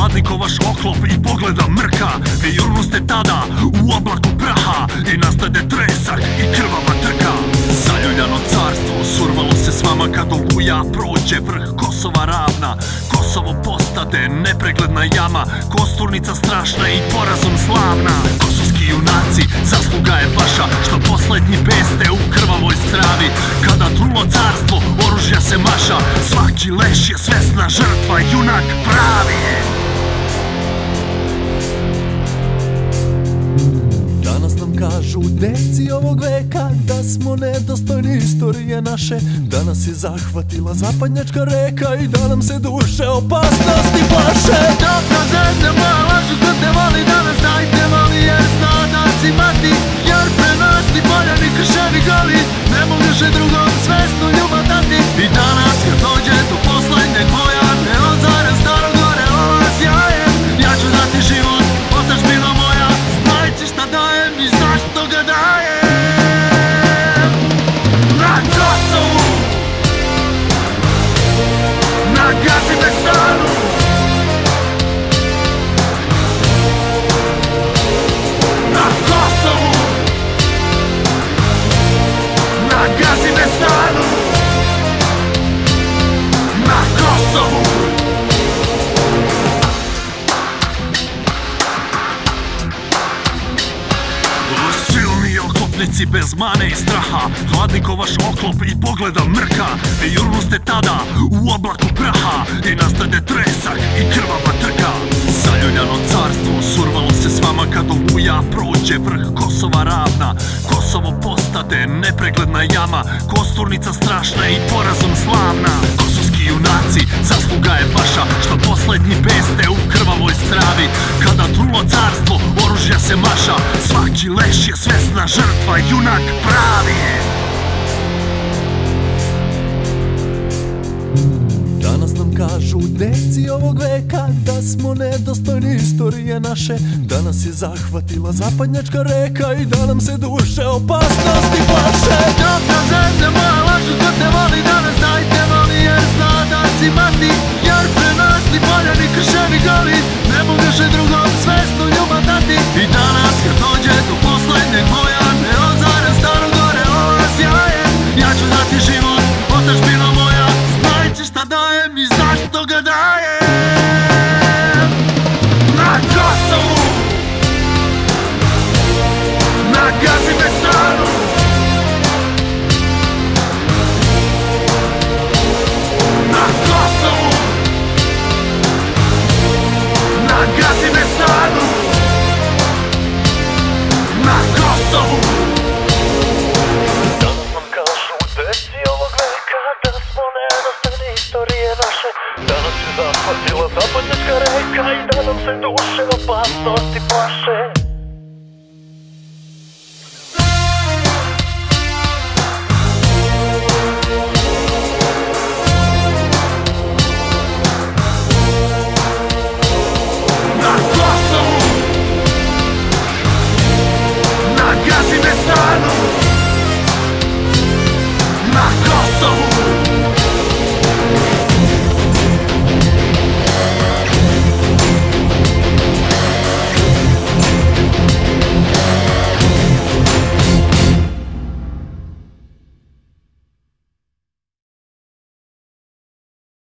hladni ko vaš oklop i pogleda mrka. Vi jurnuste tada u oblaku praha i nastade tresak i krvava trka. Zaljuljano carstvo survalo se s vama kad oluja prođe vrh Kosova ravna. Kosovo postade nepregledna jama, kosturnica strašna i porazom slavna. Kosovski junaci, zasluga je vaša što poslednji beste u krvavoj stravi. Kada trulo carstvo, oružja se maša, svaki leš je svesna žrtva, junak pravi je. Danas nam kažu deci ovog veka da smo nedostojni istorije naše, da nas je zahvatila zapadnjačka reka i da nam se duše opasnosti plaše. Dok na zemlje moja lažu ko te voli, danas dajte voli jer zna da si mati. Jer pre nas ni poljani krševi goli ne mogu še drugom svesnu ljubav dati. I danas kad dođe do poslednjeg boja ne ozara staro gore ova sjaje. Ja ću dati život, otačbino moja, znajte šta dajem i zašto ga dajem. Na Kosovu, na Gazimestanu, na Kosovu, na Gazimestanu, na Kosovu. Silni oklopnici bez mane i straha, hladni ko vaš oklop i pogleda mrka. Vi jurnuste tada u oblaku praha i nastade tresak i krvava trka. Zaljuljano carstvo survalo se s vama kad oluja prođe vrh Kosova ravna. Kosovo postade nepregledna jama, kosturnica strašna i porazom slavna. Kosovski junaci, zasluga je vaša što poslednji beste u krvavoj stravi. Kada trulo carstvo, oružja se maša, svaki leš je svesna žrtva, junak pravi je. Danas nam kažu deci ovog veka da smo nedostojni istorije naše, da nas je zahvatila zapadnjačka reka i da nam se duše opasnosti plaše.